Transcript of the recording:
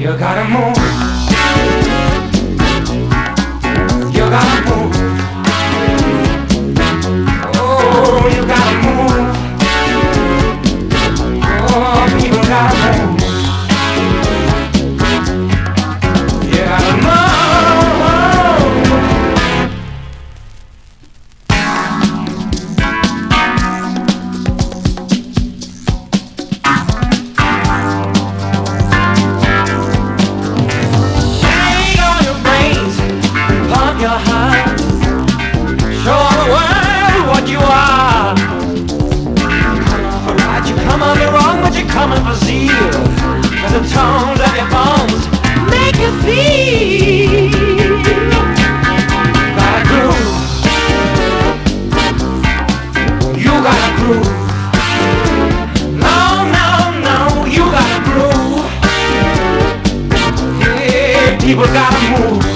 You gotta move. You gotta move. Oh, you gotta move. Oh, people gotta move. You gotta move. Shake all your brains, pump your heart, show the world what you are. For right you come on the wrong, but you're coming for zeal. Cause the tones of your bones make you feel. Gotta groove. You gotta groove. No, no, no, you gotta groove. Yeah, people gotta move.